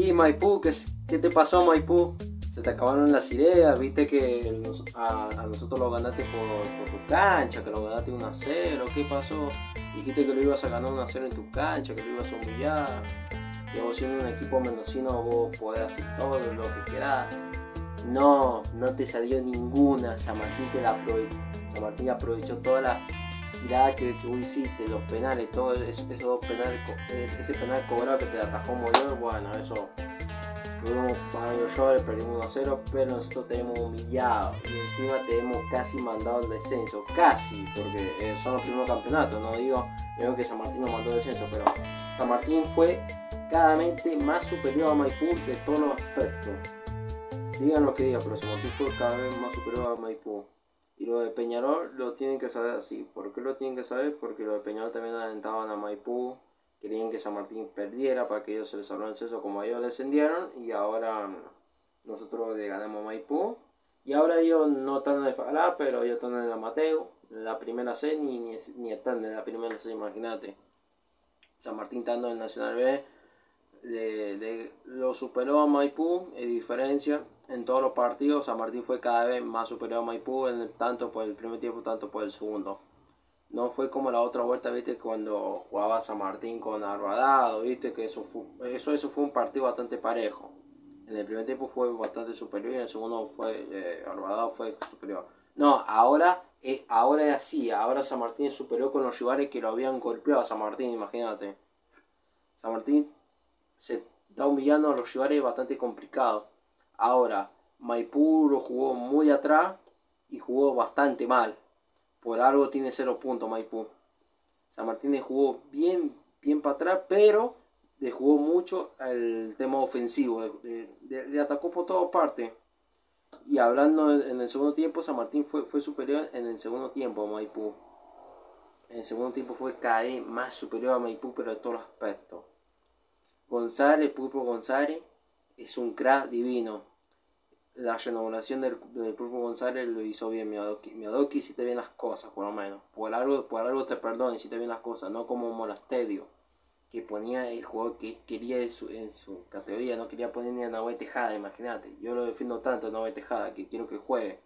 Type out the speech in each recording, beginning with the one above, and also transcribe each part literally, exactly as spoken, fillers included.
Y Maipú, ¿qué, qué te pasó, Maipú? Se te acabaron las ideas, viste que nos, a, a nosotros lo ganaste por, por tu cancha, que lo ganaste uno a cero, ¿qué pasó? Dijiste que lo ibas a ganar uno a cero en tu cancha, que lo ibas a humillar, que vos siendo un equipo mendocino vos podés hacer todo lo que querás. No, no te salió ninguna, San Martín te la aprovechó, San Martín aprovechó toda la tirada que tú hiciste, los penales, todos esos dos penales, ese penal cobrado que te atajó Moyor, bueno, eso tuvimos pagando llores, perdimos uno a cero, pero nosotros te hemos humillado y encima te hemos casi mandado el descenso, casi, porque eh, son los primeros campeonatos, no digo, digo que San Martín nos mandó el descenso, pero San Martín fue cada vez más superior a Maipú de todos los aspectos. Digan lo que digan, pero San Martín fue cada vez más superior a Maipú. Y lo de Peñarol lo tienen que saber así. ¿Por qué lo tienen que saber? Porque los de Peñarol también alentaban a Maipú. Querían que San Martín perdiera para que ellos se les salvaran el censo como ellos descendieron. Y ahora nosotros le ganamos a Maipú. Y ahora ellos no están en el Falá, pero ellos están en el Mateo. En la primera C ni, ni, ni están en la primera C, imagínate. San Martín estando en Nacional B. De, de, lo superó a Maipú en diferencia en todos los partidos. San Martín fue cada vez más superior a Maipú en el, tanto por el primer tiempo tanto por el segundo. No fue como la otra vuelta, viste, cuando jugaba San Martín con Alvarado, viste, que eso fue, eso, eso fue un partido bastante parejo. En el primer tiempo fue bastante superior y en el segundo fue eh, Alvarado fue superior. No, ahora, eh, ahora es así, ahora San Martín es superior con los rivales que lo habían golpeado a San Martín, imagínate. San Martín se está humillando a los rivales bastante complicado. Ahora, Maipú lo jugó muy atrás y jugó bastante mal. Por algo tiene cero puntos Maipú. San Martín le jugó bien, bien para atrás, pero le jugó mucho el tema ofensivo. Le, le, le atacó por todas partes. Y hablando en el segundo tiempo, San Martín fue, fue superior en el segundo tiempo a Maipú. En el segundo tiempo fue cada vez más superior a Maipú, pero en todos los aspectos. González, Pulpo González, es un crack divino. La renovación del, del Pulpo González lo hizo bien Miadoki. Miadoki hiciste bien las cosas, por lo menos. Por algo, por algo te perdono, hiciste bien las cosas. No como Monasterio, que ponía el jugador que quería en su, en su categoría. No quería poner ni a Nahuel Tejada, imagínate. Yo lo defiendo tanto a Nahuel Tejada, que quiero que juegue.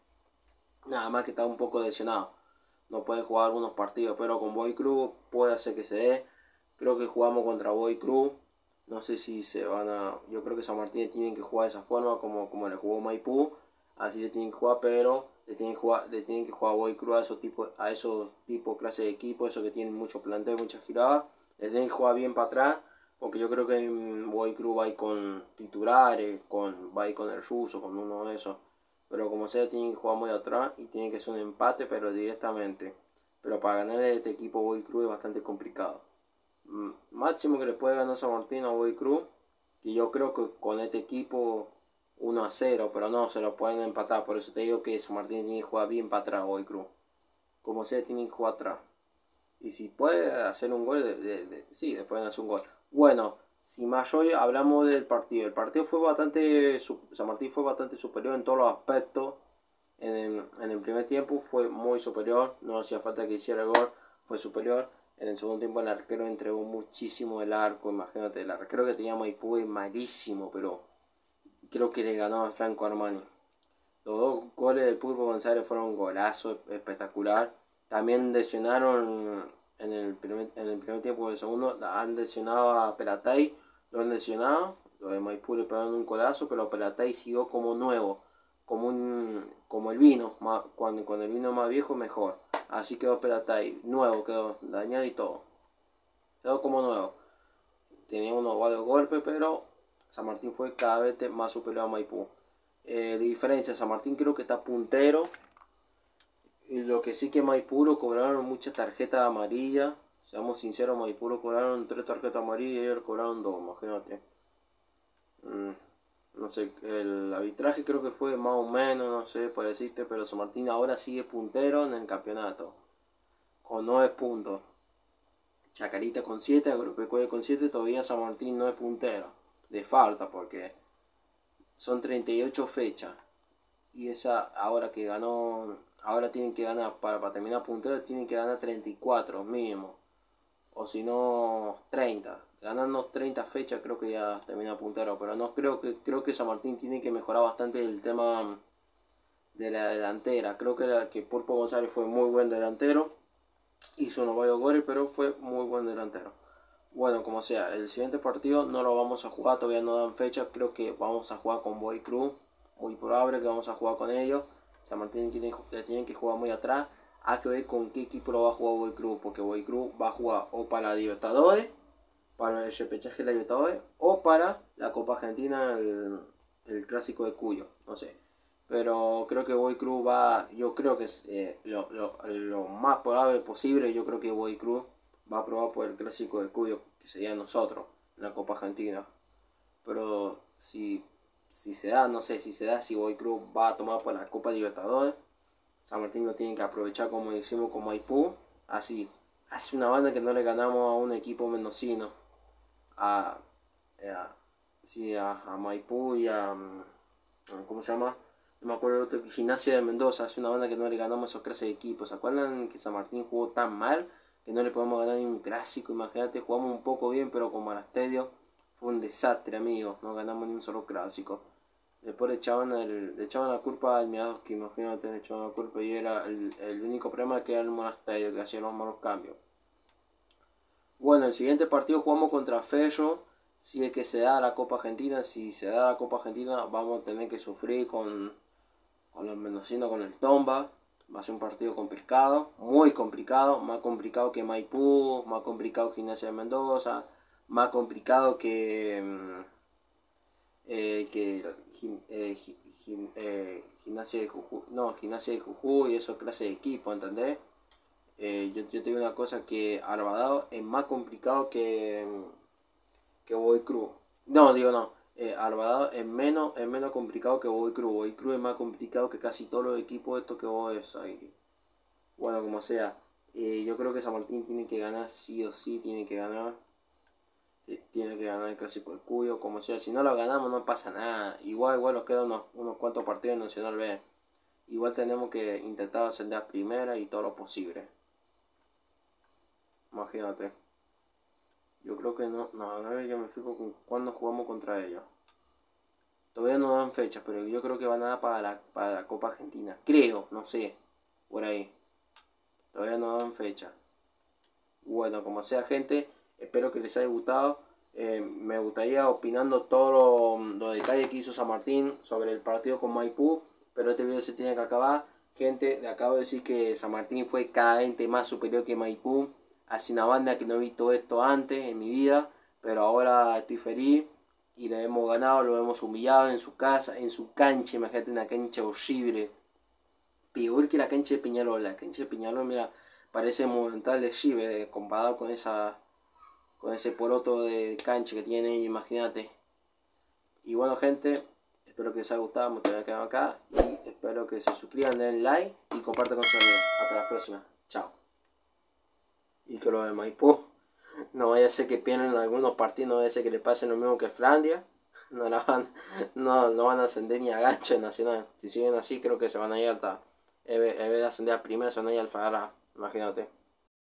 Nada más que está un poco lesionado. No puede jugar algunos partidos, pero con Boy Cruz puede hacer que se dé. Creo que jugamos contra Boy Cruz. No sé si se van a... Yo creo que San Martín tienen que jugar de esa forma como, como le jugó Maipú. Así le tienen que jugar, pero le tienen que jugar, le tienen que jugar Boy Cruz a esos tipos, a esos tipos clase de equipo, esos que tienen mucho planteo, mucha girada. Le tienen que jugar bien para atrás, porque yo creo que Boy Cruz va a ir con titulares, con, va a ir con el ruso, con uno de esos. Pero como sea, tienen que jugar muy atrás y tienen que ser un empate, pero directamente. Pero para ganarle a este equipo Boy Cruz es bastante complicado. Máximo que le puede ganar San Martín a Boy Cruz, que yo creo que con este equipo uno a cero, pero no, se lo pueden empatar. Por eso te digo que San Martín tiene que jugar bien para atrás Boy Cruz. Como sea, tiene que jugar atrás. Y si puede hacer un gol, de, de, de, sí, le pueden hacer un gol. Bueno, sin mayor hablamos del partido. El partido fue bastante, San Martín fue bastante superior en todos los aspectos. En el, en el primer tiempo fue muy superior, no hacía falta que hiciera el gol, fue superior. En el segundo tiempo el arquero entregó muchísimo el arco, imagínate, el arquero que tenía Maipú es malísimo, pero creo que le ganó a Franco Armani. Los dos goles del Pulpo González fueron un golazo espectacular. También lesionaron en el primer, en el primer tiempo del segundo, han lesionado a Pelatay, lo han lesionado, los de Maipú le pegaron un golazo, pero Pelatay siguió como nuevo, como un como el vino, más, cuando, cuando el vino más viejo mejor. Así quedó Pelatay, nuevo quedó, dañado y todo. Quedó como nuevo. Tenía unos varios golpes, pero San Martín fue cada vez más superior a Maipú. Eh, de diferencia, San Martín creo que está puntero. Y lo que sí que Maipú lo cobraron muchas tarjetas amarillas. Seamos sinceros, Maipú lo cobraron tres tarjetas amarillas y ellos cobraron dos, imagínate. Mm. No sé, el arbitraje creo que fue más o menos, no sé, puede decirte, pero San Martín ahora sigue puntero en el campeonato, con nueve puntos. Chacarita con siete, Agropecuario con siete, todavía San Martín no es puntero. Le falta porque son treinta y ocho fechas. Y esa, ahora que ganó, ahora tienen que ganar, para, para terminar puntero, tienen que ganar treinta y cuatro mínimo. O si no, treinta. ganando treinta fechas creo que ya termina puntero, pero no creo que creo que San Martín tiene que mejorar bastante el tema de la delantera. Creo que, la, que Pulpo González fue muy buen delantero, hizo unos varios goles, pero fue muy buen delantero. Bueno, como sea, el siguiente partido no lo vamos a jugar, todavía no dan fecha, creo que vamos a jugar con Boy Cruz, muy probable que vamos a jugar con ellos. San Martín tiene, tienen que jugar muy atrás. Hay que ver con qué equipo lo va a jugar Boy Cruz, porque Boy Cruz va a jugar o para la Libertadores, para el repechaje de la Libertadores, o para la Copa Argentina, el, el clásico de Cuyo, no sé. Pero creo que Boy Cruz va, yo creo que es eh, lo, lo, lo más probable posible, yo creo que Boy Cruz va a probar por el clásico de Cuyo, que sería nosotros, en la Copa Argentina. Pero si, si se da, no sé, si se da, si Boy Cruz va a tomar por la Copa Libertadores, San Martín lo tiene que aprovechar como decimos con Maipú. Así, hace una banda que no le ganamos a un equipo mendocino. A, a, sí, a, a Maipú y a, ¿cómo se llama? No me acuerdo, otro, Gimnasia de Mendoza. Hace una banda que no le ganamos a esos clases de equipos. ¿Se acuerdan que San Martín jugó tan mal que no le podemos ganar ni un clásico? Imagínate, jugamos un poco bien, pero como al estadio fue un desastre, amigos. No ganamos ni un solo clásico. Después le echaban, el, le echaban la culpa al Miadoski, imagínate, le echaban la culpa y era el, el único problema que era el monasterio que hacía los malos cambios. Bueno, el siguiente partido jugamos contra Ferro. Si es que se da la Copa Argentina, si se da la Copa Argentina vamos a tener que sufrir con, con los mendocinos, con el Tomba. Va a ser un partido complicado, muy complicado, más complicado que Maipú, más complicado que Gimnasia de Mendoza, más complicado que... Eh, que eh, gim, eh, gimnasia de Jujuy, no, gimnasia de Jujuy y eso clase de equipo, ¿entendés? Eh, yo, yo te digo una cosa, que Alvarado es más complicado que, que Boy Cruz. No, digo no, eh, Alvarado es menos, es menos complicado que Boy Cruz. Boy Cruz es más complicado que casi todos los equipos estos que vos ves ahí. Bueno, como sea, eh, yo creo que San Martín tiene que ganar, sí o sí tiene que ganar. Tiene que ganar el clásico de Cuyo, como sea. Si no lo ganamos no pasa nada. Igual, igual nos quedan unos, unos cuantos partidos en Nacional B. Igual tenemos que intentar ascender a primera y todo lo posible. Imagínate. Yo creo que no, no, a ver, yo me fijo con cuándo jugamos contra ellos. Todavía no dan fechas, pero yo creo que van a dar para la, para la Copa Argentina. Creo, no sé, por ahí. Todavía no dan fecha. Bueno, como sea, gente, espero que les haya gustado. Eh, me gustaría opinando todos los lo detalles que hizo San Martín sobre el partido con Maipú, pero este video se tiene que acabar. Gente, le acabo de decir que San Martín fue cada vez más superior que Maipú. Hace una banda que no he visto esto antes en mi vida, pero ahora estoy feliz y le hemos ganado, lo hemos humillado en su casa, en su cancha. Imagínate, una cancha horrible, peor que la cancha de Peñarol. La cancha de Peñarol, mira, parece monumental de Chive comparado con esa con ese poroto de cancha que tiene, imagínate. Y bueno, gente, espero que les haya gustado, me voy a quedar acá y espero que se suscriban, den like y compartan con sus amigos. Hasta la próxima, chao. Y que lo de Maipú no vaya a ser que pierdan algunos partidos, no vaya a ser que le pasen lo mismo que Flandia. No, la van, no, no van a ascender ni a gancho en Nacional. Si siguen así, creo que se van a ir hasta, en vez de ascender a primera, se van a ir al Farah, imagínate.